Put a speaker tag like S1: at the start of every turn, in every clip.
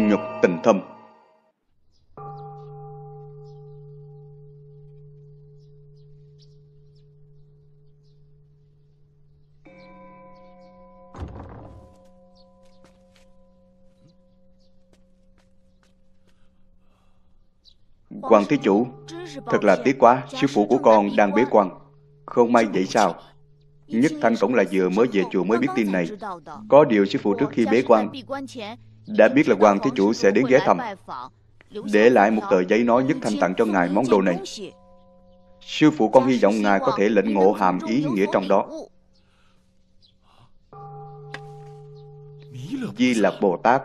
S1: Thân nhục tình thâm. Hoàng thí chủ, thật là tiếc quá, sư phụ của con đang bế quan. Không may vậy sao? Nhất Thanh cũng là vừa mới về chùa mới biết tin này. Có điều sư phụ trước khi bế quan đã biết là Hoàng thí chủ sẽ đến ghé thăm, để lại một tờ giấy nói Nhất Thanh tặng cho ngài món đồ này. Sư phụ con hy vọng ngài có thể lĩnh ngộ hàm ý nghĩa trong đó. Di Lặc Bồ Tát.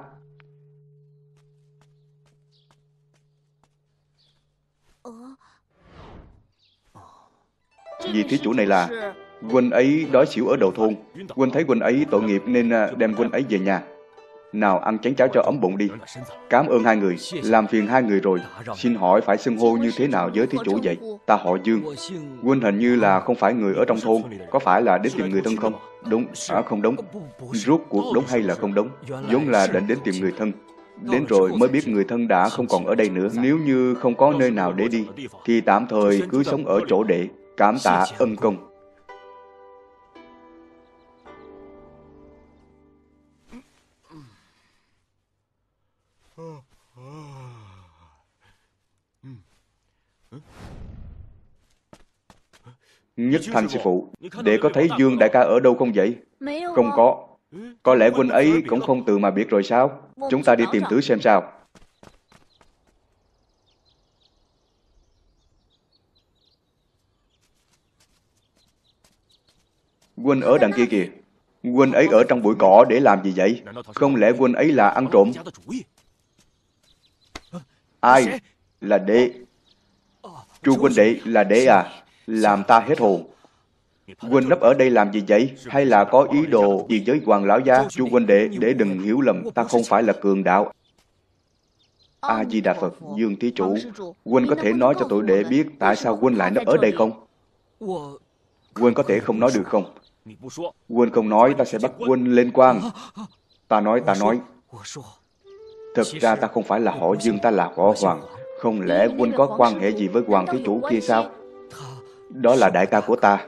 S1: Vị thí chủ này là huynh ấy đói xỉu ở đầu thôn. Huynh thấy huynh ấy tội nghiệp nên đem huynh ấy về nhà. Nào ăn chén cháo cho ấm bụng đi. Cảm ơn hai người, làm phiền hai người rồi. Xin hỏi phải xưng hô như thế nào với thí chủ vậy? Ta họ Dương. Huynh hình như là không phải người ở trong thôn. Có phải là đến tìm người thân không? Đúng, không đúng. Rốt cuộc đúng hay là không đúng? Vốn là định đến tìm người thân. Đến rồi mới biết người thân đã không còn ở đây nữa. Nếu như không có nơi nào để đi thì tạm thời cứ sống ở chỗ để cảm tạ ân công. Nhất Thanh sư phụ, để có thấy Dương đại ca ở đâu không vậy? Không có. Có lẽ huynh ấy cũng không từ mà biết rồi sao? Chúng ta đi tìm thử xem sao. Huynh ở đằng kia kìa. Huynh ấy ở trong bụi cỏ để làm gì vậy? Không lẽ huynh ấy là ăn trộm? Ai? Là đệ. Chu huynh đệ là đệ à? Làm ta hết hồn. Huynh nấp ở đây làm gì vậy? Hay là có ý đồ gì với Hoàng lão gia? Chu huynh đệ, để đừng hiểu lầm, ta không phải là cường đạo. A Di Đà Phật. Dương thí chủ, huynh có thể nói cho tụi đệ biết tại sao huynh lại nấp ở đây không? Huynh có thể không nói được không? Huynh không nói, ta sẽ bắt huynh lên quan. Ta nói. Thật ra ta không phải là họ Dương, ta là họ Hoàng. Không lẽ huynh có quan hệ gì với Hoàng thí chủ kia sao? Đó là đại ca của ta.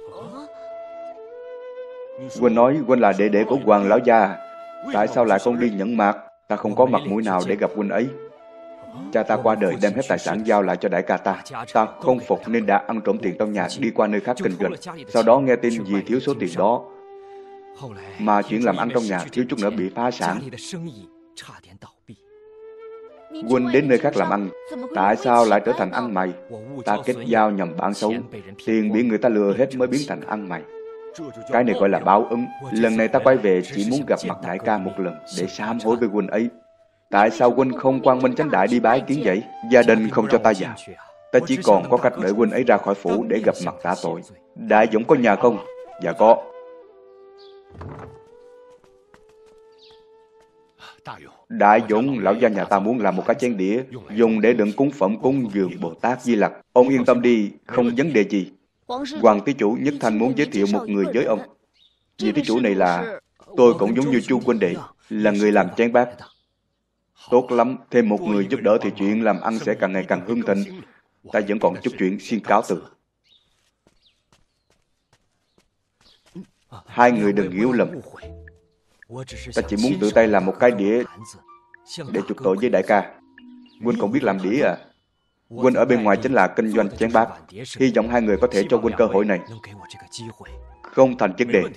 S1: Huynh nói huynh là đệ đệ của Hoàng lão gia. Tại sao lại không đi nhận mạc? Ta không có mặt mũi nào để gặp huynh ấy. Cha ta qua đời đem hết tài sản giao lại cho đại ca ta. Ta không phục nên đã ăn trộm tiền trong nhà đi qua nơi khác kinh doanh. Sau đó nghe tin vì thiếu số tiền đó mà chuyện làm ăn trong nhà thiếu chút nữa bị phá sản. Huynh đến nơi khác làm ăn, tại sao lại trở thành ăn mày? Ta kết giao nhầm bạn xấu, tiền bị người ta lừa hết mới biến thành ăn mày. Cái này gọi là báo ứng. Lần này ta quay về chỉ muốn gặp mặt đại ca một lần để sám hối với huynh ấy. Tại sao huynh không quang minh chánh đại đi bái kiến vậy? Gia đình không cho ta vào. Ta chỉ còn có cách đợi huynh ấy ra khỏi phủ để gặp mặt tạ tội. Đại Dũng có nhà không? Dạ có. Đại Dũng, lão gia nhà ta muốn làm một cái chén đĩa dùng để đựng cúng phẩm cúng dường Bồ Tát Di Lặc. Ông yên tâm đi, không vấn đề gì. Hoàng thí chủ, Nhất Thanh muốn giới thiệu một người với ông. Vị thí chủ này là... Tôi cũng giống như Chu huynh đệ, là người làm chén bát. Tốt lắm, thêm một người giúp đỡ thì chuyện làm ăn sẽ càng ngày càng hưng thịnh. Ta vẫn còn chút chuyện, xin cáo từ. Hai người đừng hiểu lầm. Ta chỉ muốn tự tay làm một cái đĩa để chuộc tội với đại ca. Huynh còn biết làm đĩa à? Huynh ở bên ngoài chính là kinh doanh chén bát. Hy vọng hai người có thể cho huynh cơ hội này. Không thành vấn đề.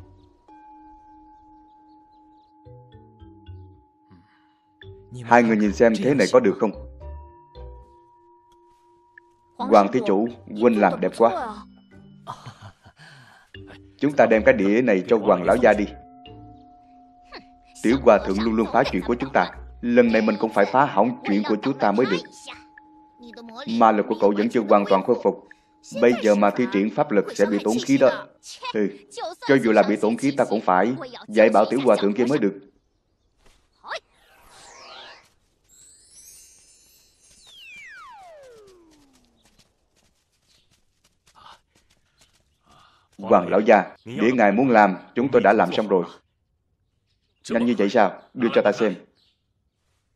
S1: Hai người nhìn xem thế này có được không? Hoàng thí chủ, huynh làm đẹp quá. Chúng ta đem cái đĩa này cho Hoàng lão gia đi. Tiểu hòa thượng luôn luôn phá chuyện của chúng ta. Lần này mình cũng phải phá hỏng chuyện của chúng ta mới được. Ma lực của cậu vẫn chưa hoàn toàn khôi phục. Bây giờ mà thi triển pháp lực sẽ bị tổn khí đó. Cho dù là bị tổn khí ta cũng phải dạy bảo tiểu hòa thượng kia mới được. Hoàng lão gia, đĩa ngài muốn làm, chúng tôi đã làm xong rồi. Nhanh như vậy sao? Đưa cho ta xem.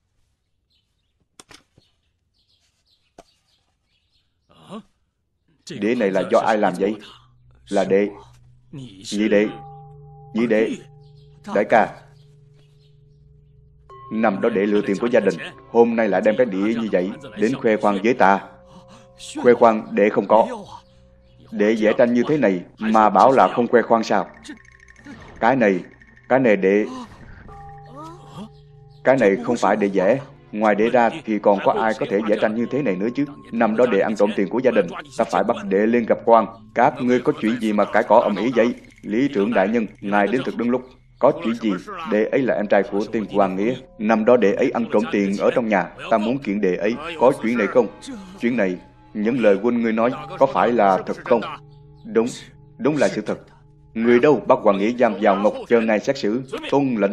S1: Đĩa này là do ai làm vậy? Là đệ. Nhị đệ. Nhị đệ. Đại ca. Năm đó đệ lừa tiền của gia đình, hôm nay lại đem cái đĩa như vậy đến khoe khoang với ta. Khoe khoang đệ không có. Đệ vẽ tranh như thế này mà bảo là không khoe khoang sao? Cái này đệ... Cái này không phải đệ vẽ. Ngoài đệ ra thì còn có ai có thể vẽ tranh như thế này nữa chứ? Năm đó đệ ăn trộm tiền của gia đình, ta phải bắt đệ lên gặp quan. Các ngươi có chuyện gì mà cãi cọ ầm ĩ vậy? Lý trưởng đại nhân, ngài đến thực đúng lúc. Có chuyện gì? Đệ ấy là em trai của tiên Hoàng Nghĩa. Năm đó đệ ấy ăn trộm tiền ở trong nhà. Ta muốn kiện đệ ấy. Có chuyện này không? Chuyện này, những lời huynh ngươi nói có phải là thật không? Đúng, đúng là sự thật. Người đâu? Bắt Hoàng Nghĩa giam vào ngục chờ ngài xét xử. Tuân lệnh.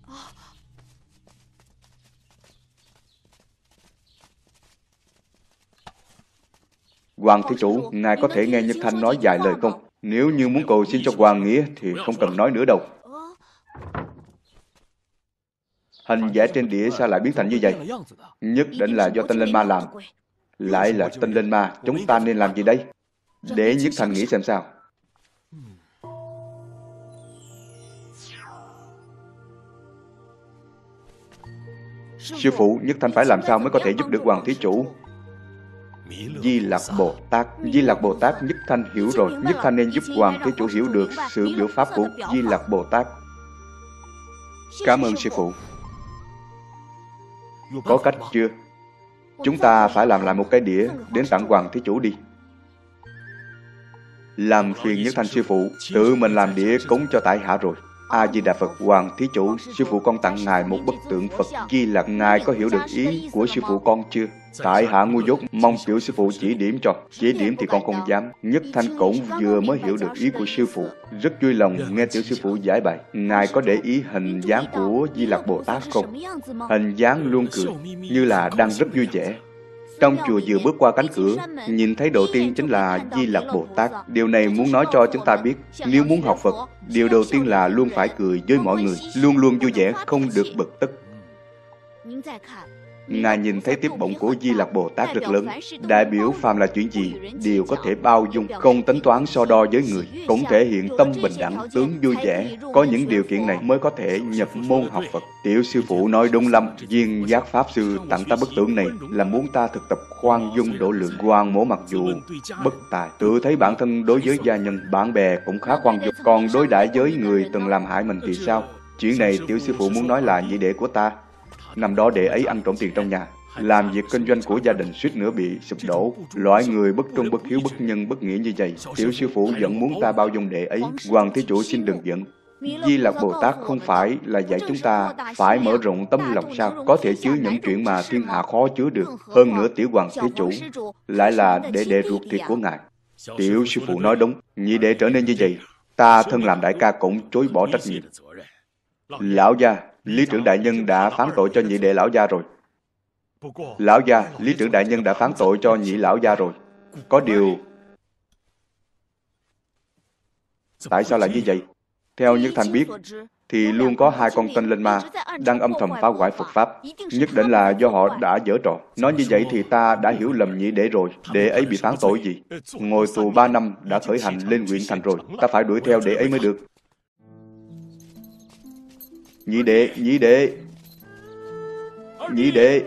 S1: Hoàng thí chủ, ngài có thể nghe Nhất Thanh nói vài lời không? Nếu như muốn cầu xin cho Hoàng Nghĩa thì không cần nói nữa đâu. Hình vẽ trên đĩa sao lại biến thành như vậy? Nhất định là do Tinh Linh Ma làm. Lại là Tinh Linh Ma, chúng ta nên làm gì đây? Để Nhất Thanh nghĩ xem sao. Sư phụ, Nhất Thanh phải làm sao mới có thể giúp được Hoàng thí chủ? Di Lặc Bồ Tát. Di Lặc Bồ Tát, Nhất Thanh hiểu rồi. Nhất Thanh nên giúp Hoàng thí chủ hiểu được sự biểu pháp của Di Lặc Bồ Tát. Cảm ơn sư phụ. Có cách chưa? Chúng ta phải làm lại một cái đĩa đến tặng Hoàng thí chủ đi. Làm phiền Nhất Thanh sư phụ, tự mình làm đĩa cúng cho tại hạ rồi. A-di-đà Phật. Hoàng thí chủ, sư phụ con tặng ngài một bức tượng Phật Di Lặc. Ngài có hiểu được ý của sư phụ con chưa? Tại hạ ngu dốt, mong tiểu sư phụ chỉ điểm cho. Chỉ điểm thì con không dám. Nhất Thanh cũng vừa mới hiểu được ý của sư phụ, rất vui lòng nghe tiểu sư phụ giải bày. Ngài có để ý hình dáng của Di Lặc Bồ Tát không? Hình dáng luôn cười, như là đang rất vui vẻ. Trong chùa vừa bước qua cánh cửa, nhìn thấy đầu tiên chính là Di Lặc Bồ Tát. Điều này muốn nói cho chúng ta biết, nếu muốn học Phật, điều đầu tiên là luôn phải cười với mọi người, luôn luôn vui vẻ, không được bực tức. Ngài nhìn thấy tiếp bụng của Di Lặc Bồ Tát rất lớn, đại biểu phàm là chuyện gì đều có thể bao dung, không tính toán so đo với người, cũng thể hiện tâm bình đẳng, tướng vui vẻ. Có những điều kiện này mới có thể nhập môn học Phật. Tiểu sư phụ nói đúng lắm. Duyên Giác Pháp Sư tặng ta bức tượng này là muốn ta thực tập khoan dung độ lượng. Quan Mỗ mặc dù bất tài, tự thấy bản thân đối với gia nhân, bạn bè cũng khá khoan dung, còn đối đãi với người từng làm hại mình thì sao? Chuyện này tiểu sư phụ muốn nói là nhị đệ của ta. Năm đó đệ ấy ăn trộm tiền trong nhà, làm việc kinh doanh của gia đình suýt nữa bị sụp đổ. Loại người bất trung, bất hiếu, bất nhân, bất nghĩa như vậy, tiểu sư phụ vẫn muốn ta bao dung đệ ấy. Hoàng thí chủ xin đừng giận. Di Lặc Bồ Tát không phải là dạy chúng ta phải mở rộng tấm lòng sao? Có thể chứa những chuyện mà thiên hạ khó chứa được. Hơn nữa tiểu Hoàng thí chủ lại là đệ ruột thịt của ngài. Tiểu sư phụ nói đúng, nhị đệ trở nên như vậy, ta thân làm đại ca cũng chối bỏ trách nhiệm. Lão gia, Lý trưởng đại nhân đã phán tội cho nhị đệ lão gia rồi. Lão gia, Lý trưởng đại nhân đã phán tội cho nhị lão gia rồi. Có điều... Tại sao lại như vậy? Theo Nhất Thanh biết, thì luôn có hai con Tinh Linh Ma đang âm thầm phá hoại Phật Pháp. Nhất định là do họ đã giở trò. Nói như vậy thì ta đã hiểu lầm nhị đệ rồi. Đệ ấy bị phán tội gì? Ngồi tù 3 năm đã khởi hành lên huyện thành rồi. Ta phải đuổi theo đệ ấy mới được. Nhị đệ, nhị đệ, nhị đệ.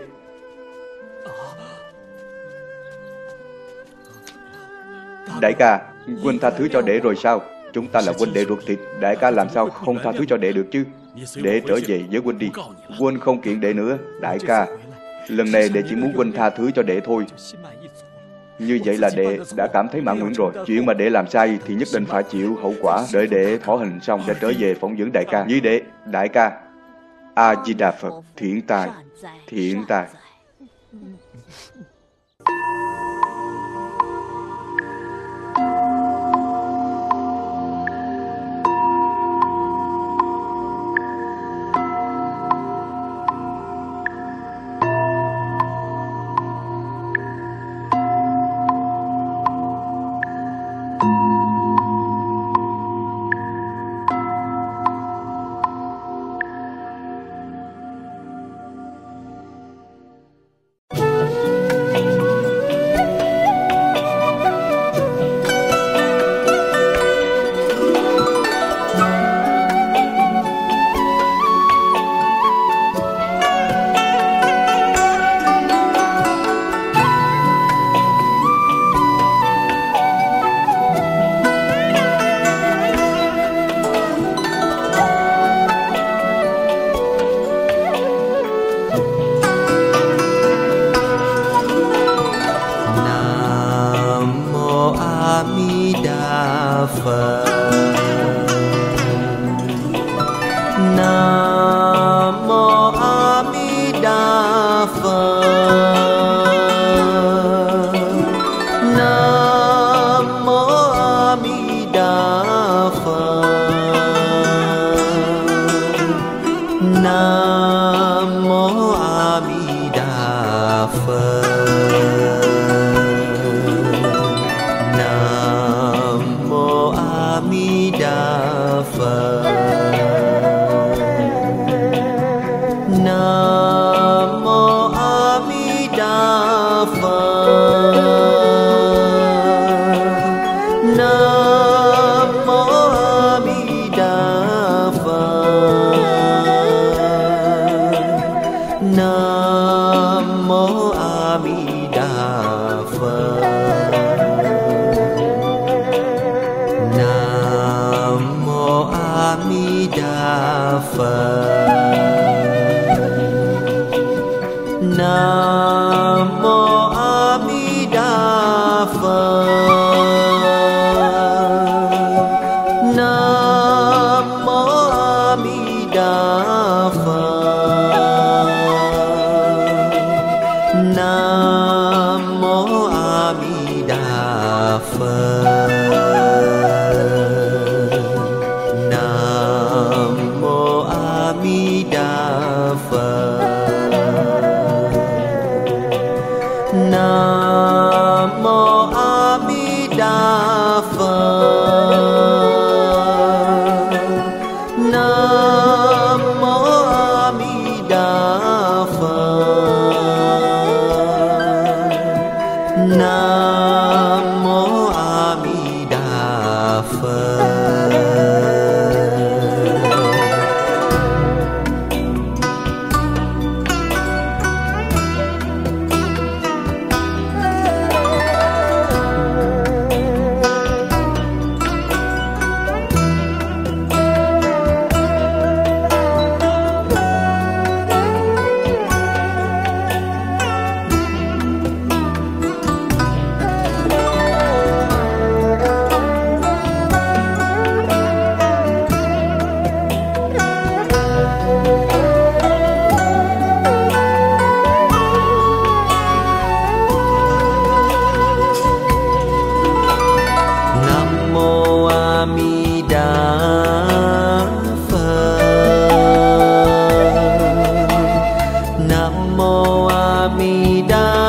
S1: Đại ca, huynh tha thứ cho đệ rồi sao? Chúng ta là huynh đệ ruột thịt, đại ca làm sao không tha thứ cho đệ được chứ? Đệ trở về với huynh đi, huynh không kiện đệ nữa. Đại ca, lần này đệ chỉ muốn huynh tha thứ cho đệ thôi. Như vậy là đệ đã cảm thấy mãn nguyện rồi. Chuyện mà đệ làm sai thì nhất định phải chịu hậu quả. Đợi đệ thọ hình xong sẽ trở về phỏng vấn đại ca. Như đệ, đại ca. A-di-đà Phật, thiện tài, thiện tài.
S2: Phật. Nam mô A Di Đà Phật. Nam mô A Di Đà Phật. Nam mô A Di Đà Phật. Nam mô A Di Đà Phật. Nam mô A Di Đà Phật. Nam mô A Di Đà Phật. Nam mô A Di Đà Phật. Nam mô A Di Đà Phật. Nam mô A Di Đà Phật. Nam mô A Di Đà Phật. Nam mô A Di Đà Phật. Nam mô A Di Đà Phật. Nam mô A Di Đà Phật. Nam mô A Di Đà